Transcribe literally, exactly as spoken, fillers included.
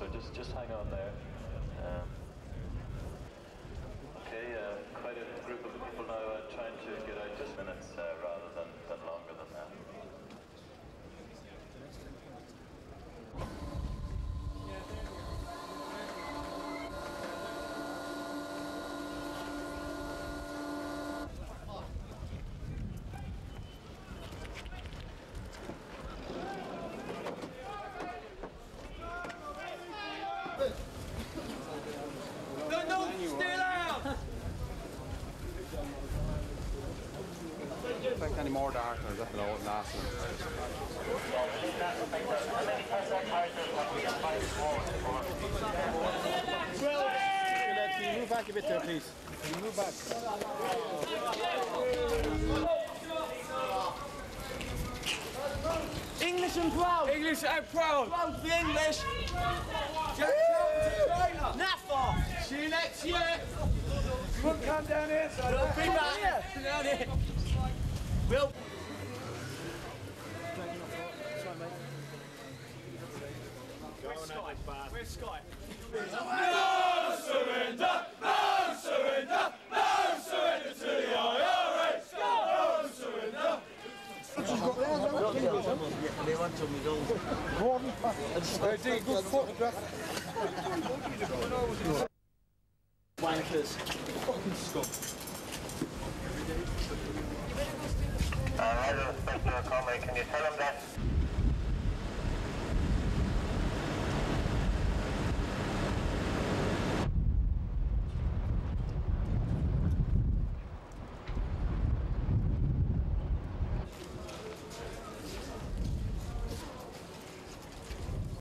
so just just hang on there. Um, okay, uh, quite a group of people now uh, trying to get out just minutes uh, rather than, than longer than that. Think any more darkness at the last one. Well, can you move back a bit there, please? Can you move back? English and proud! English and proud! Proud for the English! Nafa! See you next year! Come come down here, so We'll be back! Down here! We'll... Where's Sky? No surrender! No surrender! No surrender to the I R A! No surrender! They want to me They're doing good photograph. Wankers. Fucking scum. Uh, Roger, Inspector Conway, can you tell them that